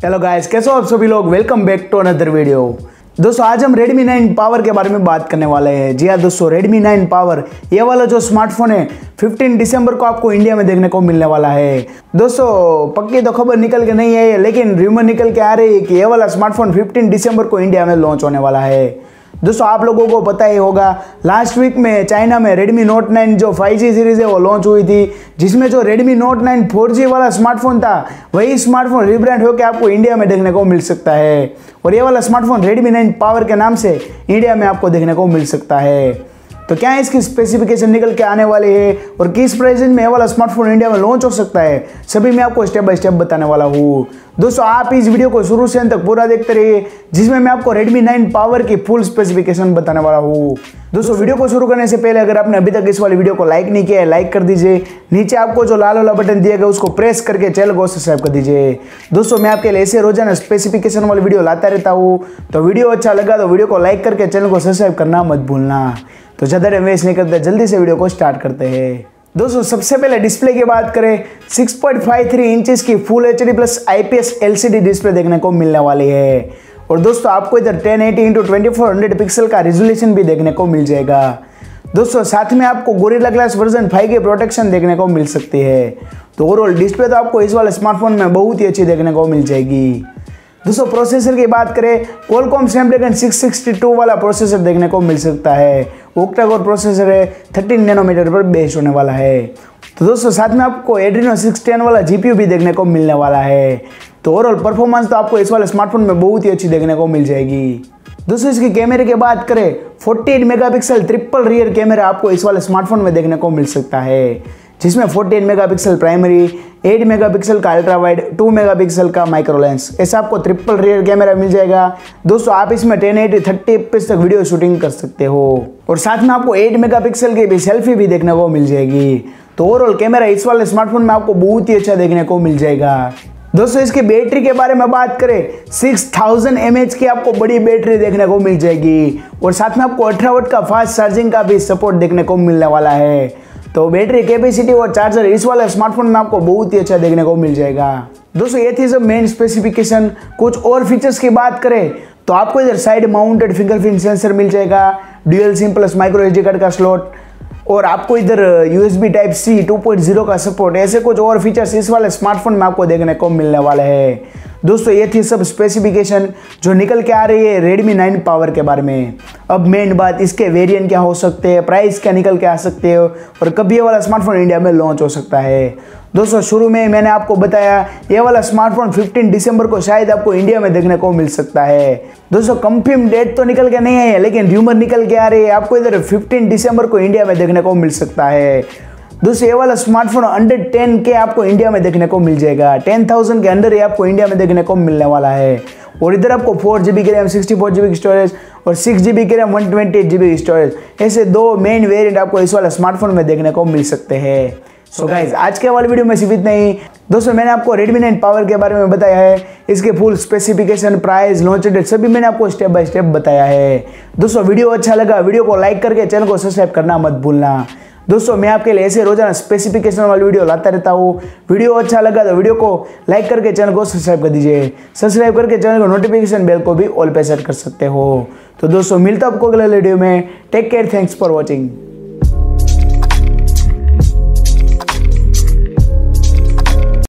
Hello guys, कैसे हो आप सभी लोग। Welcome back to another video. दोस्तों आज हम Redmi 9 पावर के बारे में बात करने वाले हैं। जी हाँ दोस्तों, Redmi 9 पावर ये वाला जो स्मार्टफोन है 15 दिसंबर को आपको इंडिया में देखने को मिलने वाला है। दोस्तों पक्की तो खबर निकल के नहीं है, लेकिन रूमर निकल के आ रही है कि ये वाला स्मार्टफोन 15 दिसंबर को इंडिया में लॉन्च होने वाला है। दोस्तों आप लोगों को पता ही होगा, लास्ट वीक में चाइना में Redmi Note 9 जो 5G सीरीज है वो लॉन्च हुई थी, जिसमें जो Redmi Note 9 4G वाला स्मार्टफोन था वही स्मार्टफोन रिब्रांड होकर आपको इंडिया में देखने को मिल सकता है। और ये वाला स्मार्टफोन Redmi 9 पावर के नाम से इंडिया में आपको देखने को मिल सकता है। तो क्या इसकी स्पेसिफिकेशन निकल के आने वाली है और किस प्राइस में ये वाला स्मार्टफोन इंडिया में लॉन्च हो सकता है, सभी मैं आपको स्टेप बाय स्टेप बताने वाला हूँ। दोस्तों आप इस वीडियो को शुरू से अंत तक पूरा देखते रहिए, जिसमें मैं आपको Redmi 9 पावर की फुल स्पेसिफिकेशन बताने वाला हूँ। दोस्तों वीडियो को शुरू करने से पहले अगर आपने अभी तक इस वाली वीडियो को लाइक नहीं किया है, लाइक कर दीजिए। नीचे आपको जो लाल वाला बटन दिया गया उसको प्रेस करके चैनल को सब्सक्राइब कर दीजिए। दोस्तों मैं आपके लिए ऐसे रोजाना स्पेसिफिकेशन वाली वीडियो लाता रहता हूँ, तो वीडियो अच्छा लगा तो वीडियो को लाइक करके चैनल को सब्सक्राइब करना मत भूलना। तो ज़्यादा टाइम वेस्ट नहीं करते, जल्दी से वीडियो को स्टार्ट करते हैं। दोस्तों सबसे पहले डिस्प्ले की बात करें, 6.53 इंचेस की full HD plus IPS LCD display देखने को मिलने वाली है। और दोस्तों आपको इधर 1080x2400 पिक्सल का रिजोल्यूशन भी देखने को मिल जाएगा। दोस्तों साथ में आपको गोरिल्ला ग्लास वर्जन 5 की प्रोटेक्शन देखने को मिल सकती है। तो ओवरऑल डिस्प्ले तो आपको इस वाले स्मार्टफोन में बहुत ही अच्छी देखने को मिल जाएगी। दोस्तों प्रोसेसर की बात करें, Qualcomm Snapdragon 662 वाला प्रोसेसर देखने को मिल सकता है। ओक्टा कोर प्रोसेसर है, 13 नैनोमीटर पर बेस्ड होने वाला है। तो दोस्तों साथ में आपको Adreno 610 वाला GPU भी देखने को मिलने वाला है। तो ओवरऑल परफॉर्मेंस तो आपको इस वाले स्मार्टफोन में बहुत ही अच्छी देखने को मिल जाएगी। दोस्तों इसकी कैमरे की बात करें, 48 मेगापिक्सल ट्रिपल रियर कैमरा आपको इस वाले स्मार्टफोन में देखने को मिल सकता है, जिसमें 48 मेगापिक्सल प्राइमरी, 8 मेगापिक्सल का अल्ट्रा वाइड, 2 मेगापिक्सल का माइक्रो लेंस, ऐसा आपको ट्रिपल रियर कैमरा मिल जाएगा। दोस्तों आप इसमें 1080 30 fps तक वीडियो शूटिंग कर सकते हो। और साथ में आपको 8 मेगापिक्सल की भी सेल्फी भी देखने को मिल जाएगी। तो ओवरऑल कैमरा इस वाले स्मार्टफोन में आपको बहुत ही अच्छा देखने को मिल जाएगा। दोस्तों इसकी बैटरी के बारे में बात करें, 6000 mAh की आपको बड़ी बैटरी देखने को मिल जाएगी। और साथ में आपको 18 वाट का फास्ट चार्जिंग का भी सपोर्ट देखने को मिलने वाला है। तो बैटरी कैपेसिटी और चार्जर इस वाले स्मार्टफोन में आपको बहुत ही अच्छा देखने को मिल जाएगा। दोस्तों ये थी सब मेन स्पेसिफिकेशन। कुछ और फीचर्स की बात करें तो आपको इधर साइड माउंटेड फिंगरप्रिंट सेंसर मिल जाएगा, dual sim plus micro SD card का स्लॉट, और आपको इधर USB Type-C 2.0 का सपोर्ट, ऐसे कुछ और फीचर्स इस वाले स्मार्टफोन में आपको देखने को मिलने वाले हैं। दोस्तों ये थी सब स्पेसिफिकेशन जो निकल के आ रही है Redmi 9 पावर के बारे में। अब मेन बात, इसके वेरिएंट क्या हो सकते हैं, प्राइस क्या निकल के आ सकते हो, और कब ये वाला स्मार्टफोन इंडिया में लॉन्च हो सकता है। दोस्तों शुरू में मैंने आपको बताया ये वाला स्मार्टफोन 15 दिसंबर को शायद आपको इंडिया में देखने को मिल सकता है। दोस्तों कंफर्म डेट तो निकल के नहीं है, लेकिन र्यूमर निकल के आ रही है, आपको इधर 15 दिसंबर को इंडिया में देखने को मिल सकता है। दोस्तों ये वाला स्मार्टफोन अंडर 10K आपको इंडिया में देखने को मिल जाएगा, 10,000 के अंदर ही आपको इंडिया में देखने को मिलने वाला है। और इधर आपको 4GB की रैम, 64GB की स्टोरेज और 6GB की रैम, 128GB की स्टोरेज, ऐसे दो मेन वेरिएंट आपको इस वाला स्मार्टफोन में देखने को मिल सकते हैं। सो गाइज आज के वाले वीडियो में सिर्फ इतना ही। दोस्तों मैंने आपको Redmi 9 पावर के बारे में बताया है, इसके full specification, price, launch date सभी मैंने आपको स्टेप बाय स्टेप बताया है। दोस्तों वीडियो अच्छा लगा वीडियो को लाइक करके चैनल को सब्सक्राइब करना मत भूलना। दोस्तों मैं आपके लिए ऐसे रोजाना स्पेसिफिकेशन वाली वीडियो लाता रहता हूँ। वीडियो अच्छा लगा तो वीडियो को लाइक करके चैनल को सब्सक्राइब कर दीजिए। सब्सक्राइब करके चैनल को नोटिफिकेशन बेल को भी ऑल पे सेट कर सकते हो। तो दोस्तों मिलता हूं आपको अगले वीडियो में। Take care, thanks for watching.